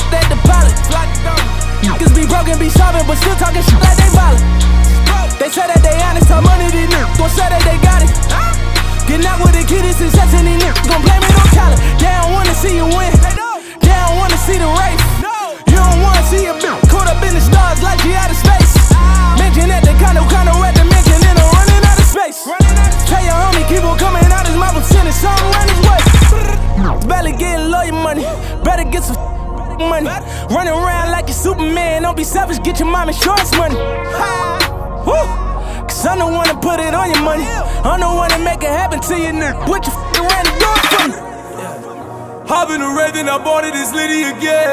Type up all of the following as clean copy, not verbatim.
at the pilot. Niggas be broken, be sobbing, but still talking shit like they violent. They say that they honest, how money these niggas gon' say that they got it. Getting out with the kid is success and these niggas gon' blame it on talent. They don't wanna see you win, they don't wanna see the race. You don't wanna see a bitch caught up in the stars like she out of space. Mention that the kind of at the mention and I'm running out of space. Tell your homie keep on coming out his mouth and sending something around his way. Barely getting lawyer money, better get some money. Running around like a Superman, don't be selfish, get your mom insurance money. Woo! Cause I'm the one to put it on your money. I'm the one to make it happen to you, nigga. What you around the door for me? Hop in the red, then I bought it, it's Liddy again.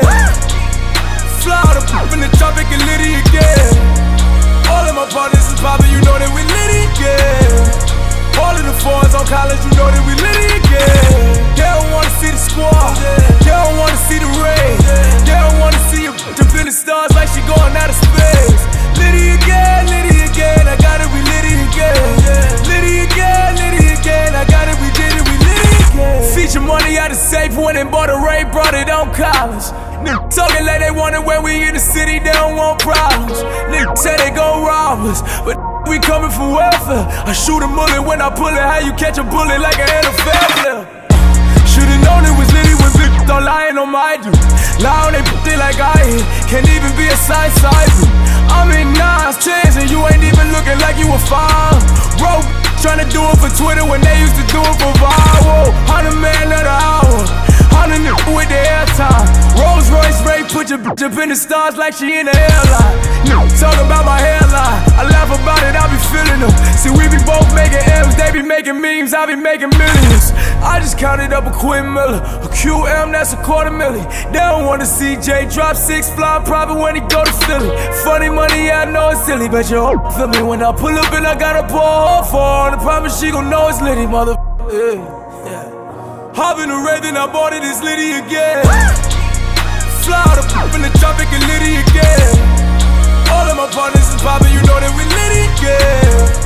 Fly out in the tropic and Liddy again. All of my partners is poppin', you know that we Liddy again. All of the fours on college, you know that we Liddy again. They don't wanna see the squad, they don't wanna see the rain. They don't wanna see you up in the stars like she going out of space. Liddy again, I got it, we Liddy again. Liddy again, I got it, we did it, we Liddy again. Feature money out of safe, went and bought a Ray, brought it on college. Niggas talking like they want it when we in the city, they don't want problems. Niggas say they gon' rob us, but we coming for welfare. I shoot a bullet when I pull it, how you catch a bullet like an NFL player? Should've known it was Liddy when bitches don't lying on my dude. Lie on they pussy like I hit, can't even be a side view. I'm in 9s, 10s, and you ain't even looking like you a 5. Bro, tryna do it for Twitter when they used to do it for viral. 100 man of the hour, 100 niggas with the airtime. Rolls Royce Ray put your bitch up in the stars like she in the airline. Talking about my hairline, I laugh about it, I be feeling them. See, we be both making M's, they be making memes, I be making millions. I just counted up a Quinn Miller, a QM, that's a $250,000. They don't wanna see Jay drop 6 flying private when he go to Philly. Funny money, yeah, I know it's silly, but you hope feel me when I pull up and I got a pour for her. I promise she gon' know it's Liddy, mother. Yeah. Hop in the red, then I bought it, it's Liddy again. Fly out in the tropic and Liddy again. All of my partners is poppin', you know that we Liddy again.